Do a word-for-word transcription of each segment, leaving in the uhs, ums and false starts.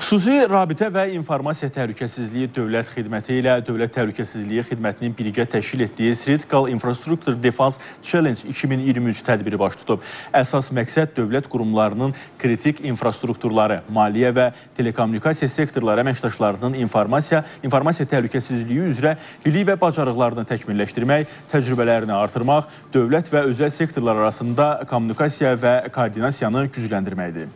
Xüsusi Rabitə və İnformasiya Təhlükəsizliyi Dövlət Xidməti ilə Dövlət Təhlükəsizliyi Xidmətinin birgə təşkil etdiyi Critical Infrastructure Defense Challenge iki min iyirmi üç tədbiri baş tutub. Əsas məqsəd dövlət qurumlarının kritik infrastrukturları, maliyyə və telekommunikasiya sektorları əməkdaşlarının informasiya, informasiya təhlükəsizliyi üzrə bilik və bacarıqlarını təkmilləşdirmək, təcrübələrini artırmaq, dövlət və özəl sektorlar arasında kommunikasiya və koordinasiyanı gücləndirməkdir.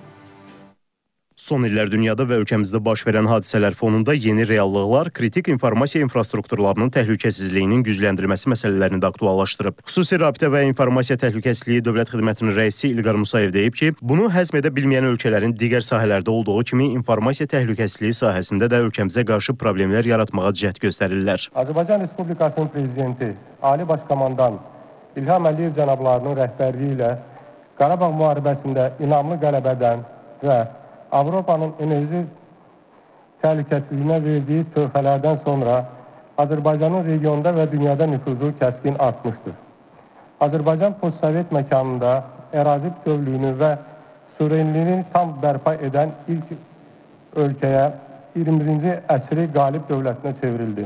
Son illər dünyada və ölkəmizdə baş verən hadisələr fonunda yeni reallıqlar kritik informasiya infrastrukturlarının təhlükəsizliyinin gücləndirilməsi məsələlərini də aktuallaşdırıb. Xüsusi Rabitə və İnformasiya Təhlükəsizliyi Dövlət Xidmətinin rəisi İlqar Musayev deyib ki, bunu həzm edə bilməyən ölkələrin digər sahələrdə olduğu kimi informasiya təhlükəsizliyi sahəsində də ölkəmizə qarşı problemlər yaratmağa cəhd göstərirlər. Azərbaycan Respublikasının Prezidenti Ali Başkomandan İlham Əliyev cənablarının rəhbərliyi ilə Qarabağ müharibəsində inamlı qələbədən və Avropanın enerji təhlükəsizliyinə verdiyi töhfələrdən sonra Azərbaycanın regionda və dünyada nüfuzu kəskin artmışdır. Azərbaycan postsovet məkanında ərazi bütövlüyünü və suverenliyini tam bərpa edən ilk ölkəyə iyirmi birinci əsri qalib dövlətinə çevrildi.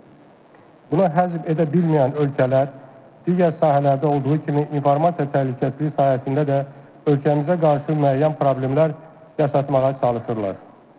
Bunu həzm edə bilməyən ölkələr digər sahələrdə olduğu kimi informasiya təhlükəsizliyi sayəsində də ölkəmizə qarşı müəyyən problemlər yaşatmağa çalışırlar.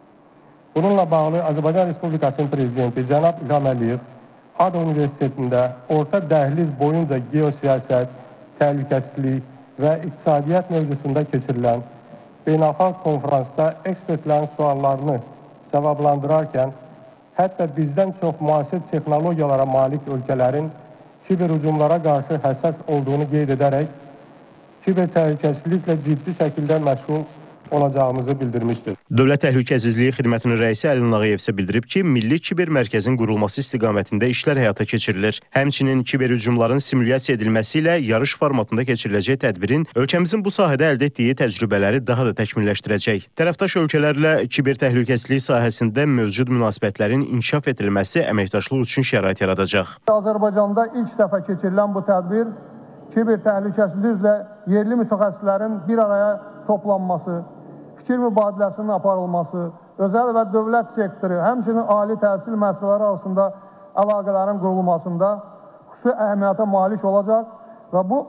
Bununla bağlı Azərbaycan Respublikasının Prezidenti cənab İlham Əliyev ADA Universitetində orta dəhliz boyunca geosiyasət, təhlükəsizlik və iqtisadiyyat mövzusunda keçirilən beynəlxalq konferansda ekspertlərin suallarını cavablandırarkən hətta bizdən çox müasir texnologiyalara malik ölkələrin kiber hücumlara qarşı həssas olduğunu qeyd edərək kiber təhlükəsizliklə ciddi şəkildə məşğul olacağımızı bildirmişdir. Dövlət Təhlükəsizliyi Xidmətinin rəisi Əlin Ağayev isə bildirib ki, Milli Kiber Mərkəzin qurulması istiqamətində işlər həyata keçirilir. Həmçinin kiber hücumların simulyasiya edilməsi ilə yarış formatında keçiriləcək tədbirin ölkəmizin bu sahədə əldə etdiyi təcrübələri daha da təkmilləşdirəcək. Tərəfdaş ölkələrlə kiber təhlükəsizlik sahəsində mövcud münasibətlərin inkişaf edilməsi əməkdaşlıq üçün şərait yaradacaq. Azərbaycanda ilk dəfə keçirilən bu tədbir kiber təhlükəsizlik üzrə yerli mütəxəssislərin bir araya toplanması, fikir mübadiləsinin aparılması, özəl və dövlət sektoru, həmçinin ali təhsil müəssisələri arasında əlaqələrin qurulmasında xüsusi əhəmiyyətə malik olacaq və bu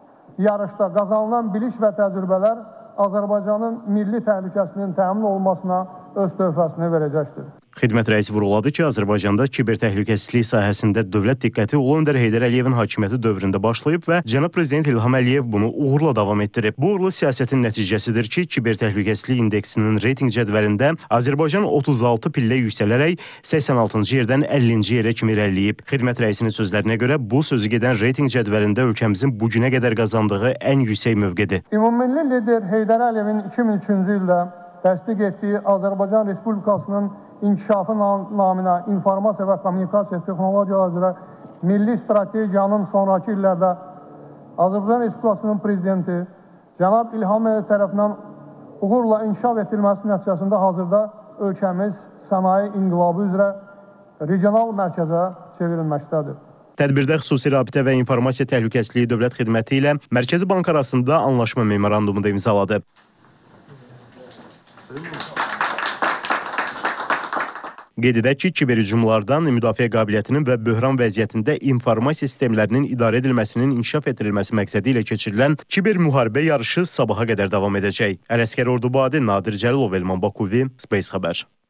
yarışda qazanılan bilik və təcrübələr Azərbaycanın milli təhlükəsizliyinin təmin olunmasına öz töhfəsini verəcəkdir. Xidmət rəisi vurğuladı ki, Azərbaycanda kiber təhlükəsizlik sahəsində dövlət diqqəti Ulu Öndər Heydər Əliyevin hakimiyyəti dövründə başlayıb və cənab Prezident İlham Əliyev bunu uğurla davam etdirib. Bu uğurlu siyasətin nəticəsidir ki, kiber təhlükəsizlik indeksinin reytinq cədvəlində Azərbaycan otuz altı pillə yüksələrək səksən altıncı yerdən əllinci yerə kimi irəliləyib. Xidmət rəisinin sözlərinə görə bu sözü gedən reytinq cədvəlində ölkəmizin bu günə qədər qazandığı ən yüksək mövqedir. Ümummilli lider Heydər Əliyevin iki min üçüncü ildə təsdiq etdiyi Azərbaycan Respublikasının inkişafı naminə informasiya və kommunikasiya texnologiyaları üzrə milli strategiyanın sonraki illərdə Azərbaycan Respublikasının Prezidenti cənab İlham Əliyev tərəfindən uğurla inkişaf etdirilməsi nəticəsində hazırda ölkəmiz sənaye inqilabı üzrə regional mərkəzə çevrilməkdədir. Tədbirdə Xüsusi Rabitə və İnformasiya Təhlükəsizliyi Dövlət Xidməti ilə Mərkəzi Bank arasında anlaşma memorandumu da imzaladı. Qeyd edək ki, kiber hücumlardan müdafiə qabiliyyətinin və böhran vəziyyətində informasiya sistemlərinin idarə edilməsinin inkişaf etdirilməsi məqsədi ilə keçirilən kiber müharibə yarışı sabaha qədər davam edəcək. Ələsgər Ordubadi, Nadir Cəlilov, Elman Bakuvi, Space Xəbər.